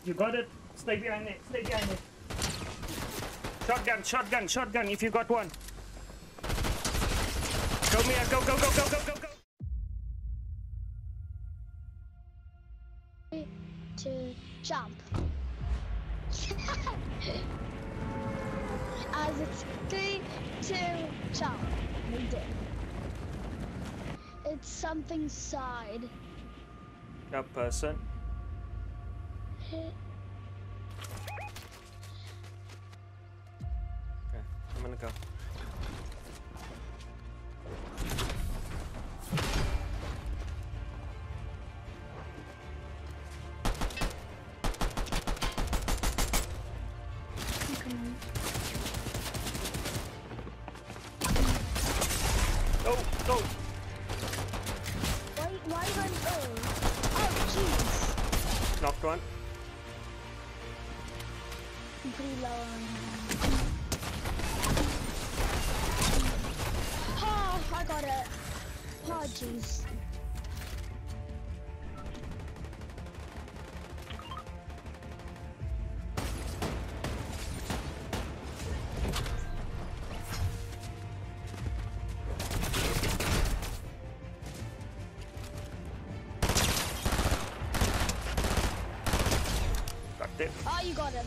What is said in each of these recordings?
You got it. Stay behind it. Stay behind it. Shotgun, shotgun, shotgun if you got one. Go, Mia. Go, go, go, go, go, go, go. To jump. As it's 3, 2, jump. We did. It's something side. A person. Hit. Okay, I'm gonna go. Go, go. Why run? Oh, jeez. Knocked one. I'm pretty low on him. Oh, I got it. Oh, jeez. Got it. Oh, you got him.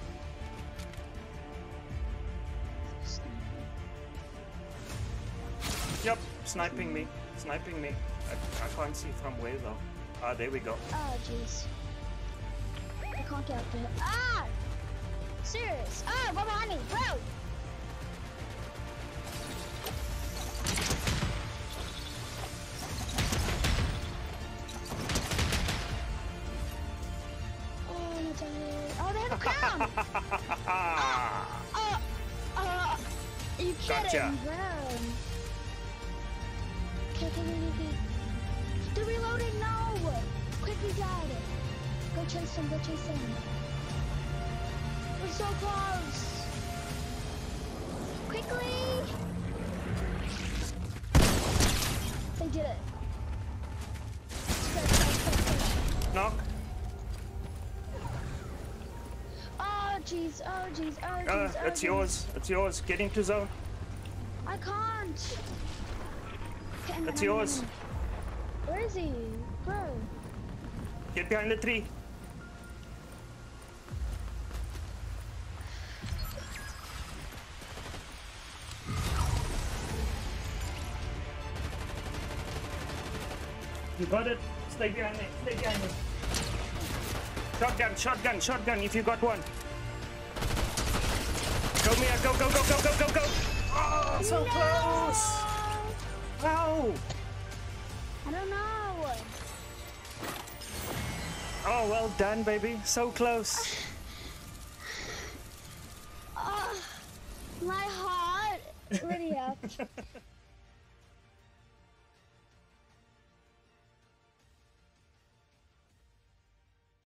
Yep, sniping me. Sniping me. I can't see from where though. Ah, there we go. Oh, jeez. I can't get up there. Ah! Serious. Oh, go behind me, bro! Oh, no, oh, they have a crown! Are you kidding, Gotcha. bro? Okay. They're reloading, no! Quickly, dad! Go chase them, go chase them. We're so close! Quickly! They did it. Knock. Oh, jeez, oh, jeez, oh, jeez, oh, It's jeez. yours. It's yours. Get into zone. I can't! Okay, It's yours. Where is he? Bro. Get behind the tree. You got it. Stay behind it. Stay behind it. Shotgun, shotgun, shotgun if you got one. Go, Mia. Go, go, go, go, go, go, go. Oh, so No! close. Ow. I don't know. Oh, well done, baby. So close. My heart. Lydia.